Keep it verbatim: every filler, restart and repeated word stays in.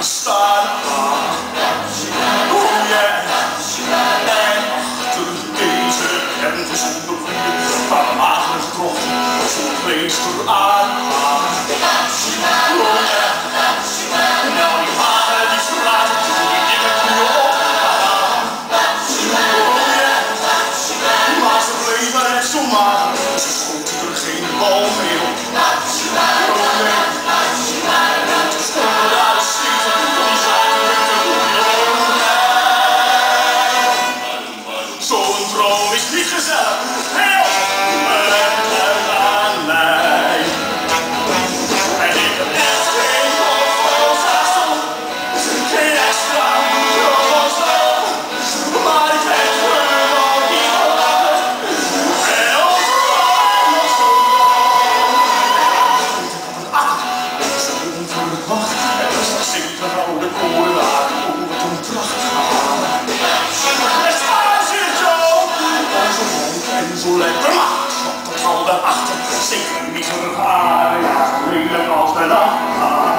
staan. Oh yeah. En achter deze hemden zonder vrienden, waar de magere krocht zo'n meester aan. Oh yeah. Nou die magere die straten, die dikke knieën op. Oh yeah. Maar ze bleven net zo mager, ze schoten er geen bal mee op. Oh nee. Zo'n droom is niet gezellig, heel erg aan mij. En ik heb echt geen hoofdvalsastel, geen extra rooster, maar ik heb gewoon niet gelachen. En overal nog zo'n droom. Ah, zo ontroerend wacht, er is nog zeven oude koren waar ik over toen pracht. En zo lekker macht, dat al daarachter, zeker niet zo raar, ja, lelijk als de nacht.